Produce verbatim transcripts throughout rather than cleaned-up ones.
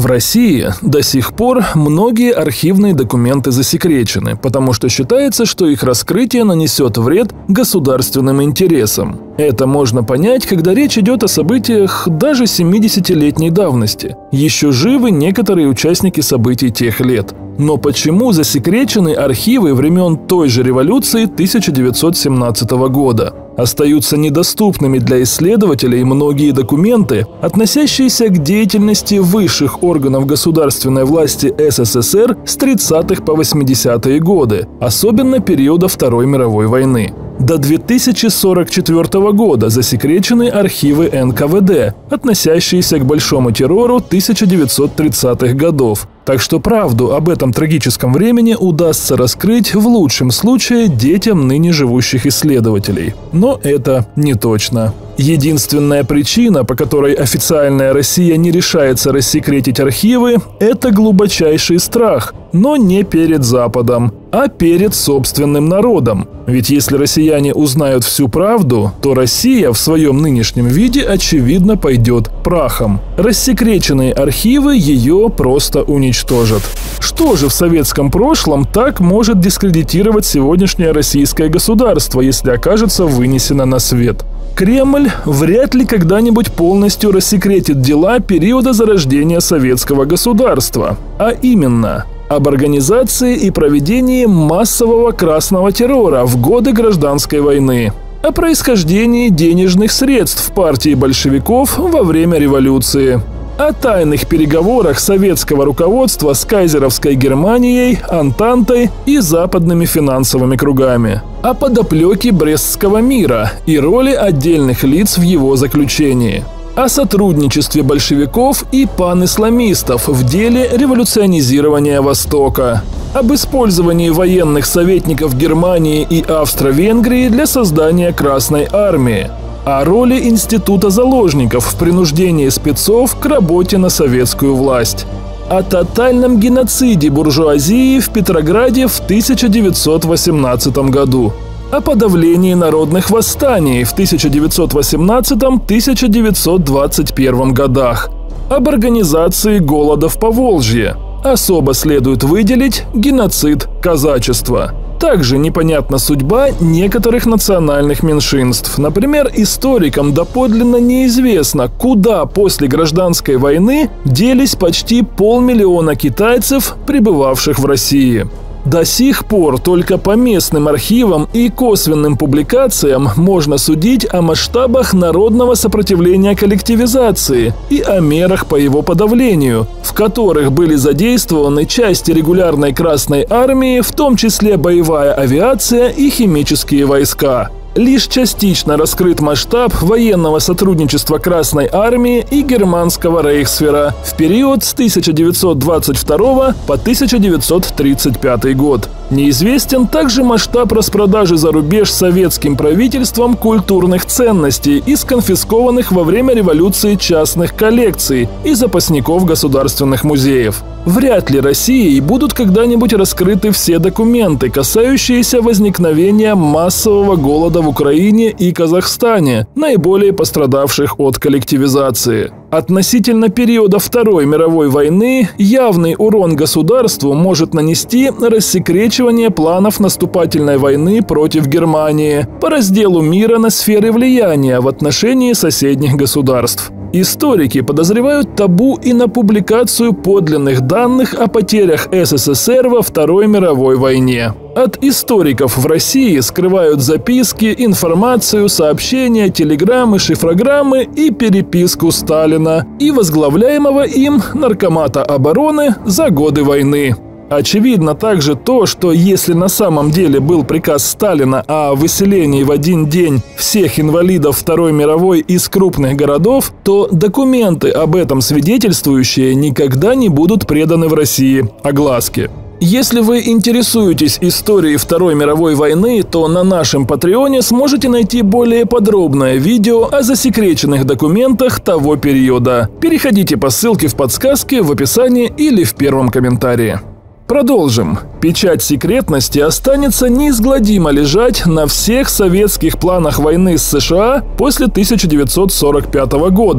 В России до сих пор многие архивные документы засекречены, потому что считается, что их раскрытие нанесет вред государственным интересам. Это можно понять, когда речь идет о событиях даже семидесятилетней давности. Еще живы некоторые участники событий тех лет. Но почему засекречены архивы времен той же революции тысяча девятьсот семнадцатого года? Остаются недоступными для исследователей многие документы, относящиеся к деятельности высших органов государственной власти СССР с тридцатых по восьмидесятые годы, особенно периода Второй мировой войны. До две тысячи сорок четвёртого года засекречены архивы эн ка вэ дэ, относящиеся к большому террору тысяча девятьсот тридцатых годов. Так что правду об этом трагическом времени удастся раскрыть в лучшем случае детям ныне живущих исследователей. Но это не точно. Единственная причина, по которой официальная Россия не решается рассекретить архивы, это глубочайший страх, но не перед Западом, а перед собственным народом. Ведь если россияне узнают всю правду, то Россия в своем нынешнем виде очевидно пойдет прахом. Рассекреченные архивы ее просто уничтожат. Что же в советском прошлом так может дискредитировать сегодняшнее российское государство, если окажется вынесено на свет? Кремль вряд ли когда-нибудь полностью рассекретит дела периода зарождения советского государства, а именно об организации и проведении массового красного террора в годы гражданской войны, о происхождении денежных средств партии большевиков во время революции, о тайных переговорах советского руководства с кайзеровской Германией, Антантой и западными финансовыми кругами, о подоплеке Брестского мира и роли отдельных лиц в его заключении, о сотрудничестве большевиков и панисламистов в деле революционизирования Востока, об использовании военных советников Германии и Австро-Венгрии для создания Красной армии, о роли института заложников в принуждении спецов к работе на советскую власть, о тотальном геноциде буржуазии в Петрограде в тысяча девятьсот восемнадцатом году, о подавлении народных восстаний в тысяча девятьсот восемнадцатом — тысяча девятьсот двадцать первом годах, об организации голода в Поволжье. Особо следует выделить геноцид казачества. Также непонятна судьба некоторых национальных меньшинств. Например, историкам доподлинно неизвестно, куда после гражданской войны делись почти полмиллиона китайцев, пребывавших в России. До сих пор только по местным архивам и косвенным публикациям можно судить о масштабах народного сопротивления коллективизации и о мерах по его подавлению, в которых были задействованы части регулярной Красной армии, в том числе боевая авиация и химические войска. Лишь частично раскрыт масштаб военного сотрудничества Красной армии и германского рейхсвера в период с тысяча девятьсот двадцать второго по тысяча девятьсот тридцать пятый год. Неизвестен также масштаб распродажи за рубеж советским правительством культурных ценностей из конфискованных во время революции частных коллекций и запасников государственных музеев. Вряд ли Россией будут когда-нибудь раскрыты все документы, касающиеся возникновения массового голода в Украине и Казахстане, наиболее пострадавших от коллективизации. Относительно периода Второй мировой войны явный урон государству может нанести рассекречивание планов наступательной войны против Германии по разделу мира на сферы влияния в отношении соседних государств. Историки подозревают табу и на публикацию подлинных данных о потерях СССР во Второй мировой войне. От историков в России скрывают записки, информацию, сообщения, телеграммы, шифрограммы и переписку Сталина и возглавляемого им Наркомата обороны за годы войны. Очевидно также то, что если на самом деле был приказ Сталина о выселении в один день всех инвалидов Второй мировой из крупных городов, то документы об этом свидетельствующие никогда не будут преданы в России огласке. Если вы интересуетесь историей Второй мировой войны, то на нашем Патреоне сможете найти более подробное видео о засекреченных документах того периода. Переходите по ссылке в подсказке, в описании или в первом комментарии. Продолжим. Печать секретности останется неизгладимо лежать на всех советских планах войны с США после тысяча девятьсот сорок пятого года.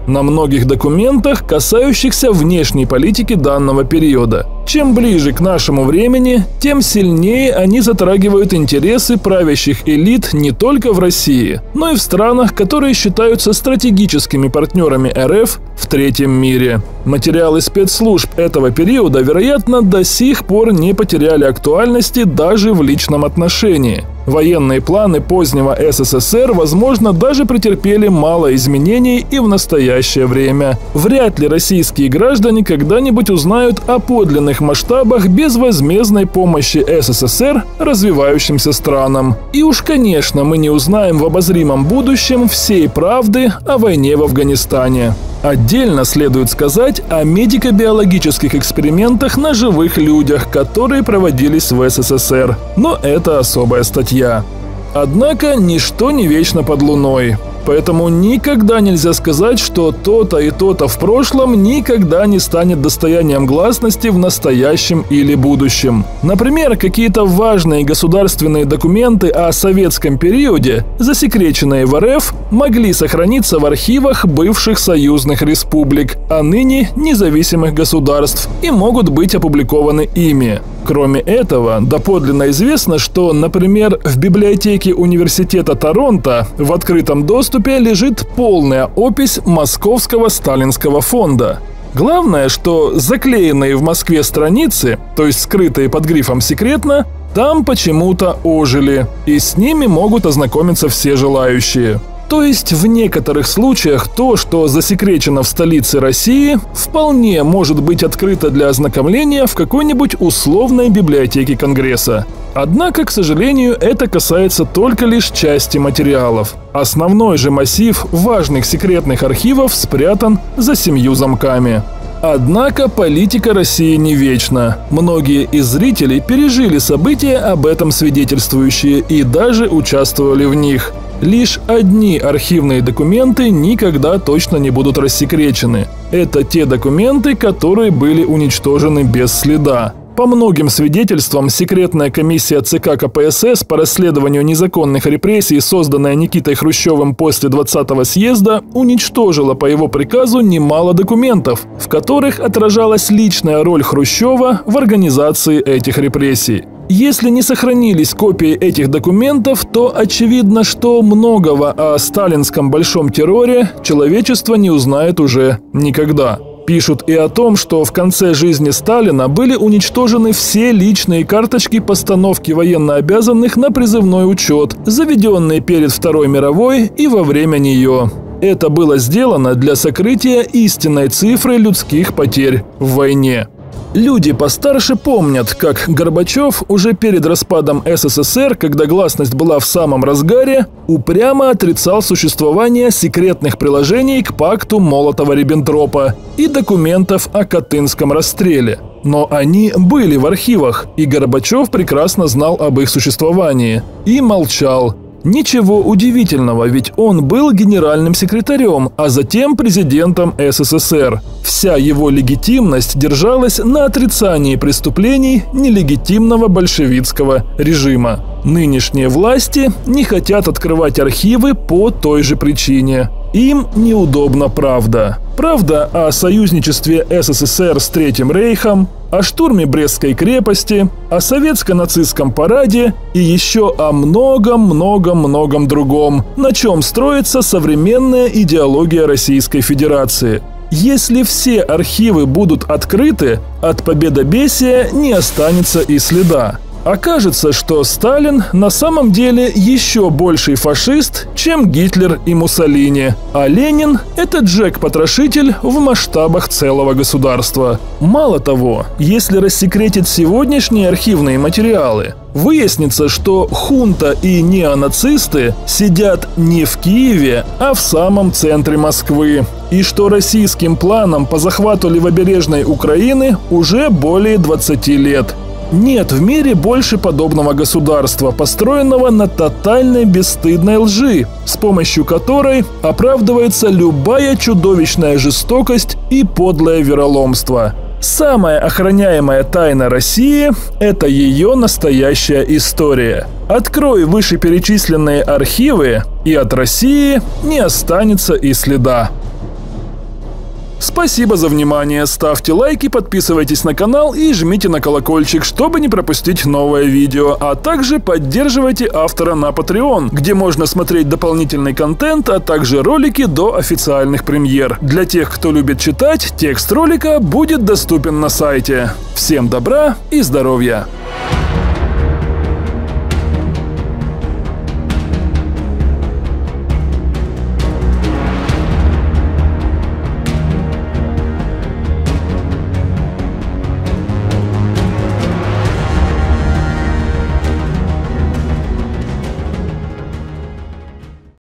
на многих документах, касающихся внешней политики данного периода. Чем ближе к нашему времени, тем сильнее они затрагивают интересы правящих элит не только в России, но и в странах, которые считаются стратегическими партнерами эр эф в третьем мире. Материалы спецслужб этого периода, вероятно, до сих пор не потеряли актуальности даже в личном отношении. Военные планы позднего эс эс эс эр, возможно, даже претерпели мало изменений и в настоящее время. Вряд ли российские граждане когда-нибудь узнают о подлинных масштабах безвозмездной помощи эс эс эс эр развивающимся странам. И уж, конечно, мы не узнаем в обозримом будущем всей правды о войне в Афганистане. Отдельно следует сказать о медико-биологических экспериментах на живых людях, которые проводились в эс эс эс эр, но это особая статья. Однако ничто не вечно под луной. Поэтому никогда нельзя сказать, что то-то и то-то в прошлом никогда не станет достоянием гласности в настоящем или будущем. Например, какие-то важные государственные документы о советском периоде, засекреченные в эр эф, могли сохраниться в архивах бывших союзных республик, а ныне независимых государств, и могут быть опубликованы ими. Кроме этого, доподлинно известно, что, например, в библиотеке Университета Торонто в открытом доступе лежит полная опись Московского сталинского фонда. Главное, что заклеенные в Москве страницы, то есть скрытые под грифом «секретно», там почему-то ожили, и с ними могут ознакомиться все желающие. То есть в некоторых случаях то, что засекречено в столице России, вполне может быть открыто для ознакомления в какой-нибудь условной библиотеке Конгресса. Однако, к сожалению, это касается только лишь части материалов. Основной же массив важных секретных архивов спрятан за семью замками. Однако политика России не вечна. Многие из зрителей пережили события, об этом свидетельствующие, и даже участвовали в них. Лишь одни архивные документы никогда точно не будут рассекречены. Это те документы, которые были уничтожены без следа. По многим свидетельствам, секретная комиссия ЦК ка пэ эс эс по расследованию незаконных репрессий, созданная Никитой Хрущевым после двадцатого съезда, уничтожила по его приказу немало документов, в которых отражалась личная роль Хрущева в организации этих репрессий. Если не сохранились копии этих документов, то очевидно, что многого о сталинском большом терроре человечество не узнает уже никогда. Пишут и о том, что в конце жизни Сталина были уничтожены все личные карточки постановки военнообязанных на призывной учет, заведенные перед Второй мировой и во время нее. Это было сделано для сокрытия истинной цифры людских потерь в войне. Люди постарше помнят, как Горбачев уже перед распадом эс эс эс эр, когда гласность была в самом разгаре, упрямо отрицал существование секретных приложений к пакту Молотова-Риббентропа и документов о Катынском расстреле. Но они были в архивах, и Горбачев прекрасно знал об их существовании и молчал. Ничего удивительного, ведь он был генеральным секретарем, а затем президентом эс эс эс эр. Вся его легитимность держалась на отрицании преступлений нелегитимного большевистского режима. Нынешние власти не хотят открывать архивы по той же причине. Им неудобна правда. Правда о союзничестве эс эс эс эр с Третьим рейхом, о штурме Брестской крепости, о советско-нацистском параде и еще о многом-многом-многом другом, на чем строится современная идеология Российской Федерации. Если все архивы будут открыты, от победобесия не останется и следа. Окажется, что Сталин на самом деле еще больший фашист, чем Гитлер и Муссолини, а Ленин – это Джек-потрошитель в масштабах целого государства. Мало того, если рассекретить сегодняшние архивные материалы, выяснится, что хунта и неонацисты сидят не в Киеве, а в самом центре Москвы, и что российским планам по захвату левобережной Украины уже более двадцати лет. Нет в мире больше подобного государства, построенного на тотальной бесстыдной лжи, с помощью которой оправдывается любая чудовищная жестокость и подлое вероломство. Самая охраняемая тайна России – это ее настоящая история. Открой вышеперечисленные архивы, и от России не останется и следа. Спасибо за внимание, ставьте лайки, подписывайтесь на канал и жмите на колокольчик, чтобы не пропустить новое видео, а также поддерживайте автора на Patreon, где можно смотреть дополнительный контент, а также ролики до официальных премьер. Для тех, кто любит читать, текст ролика будет доступен на сайте. Всем добра и здоровья!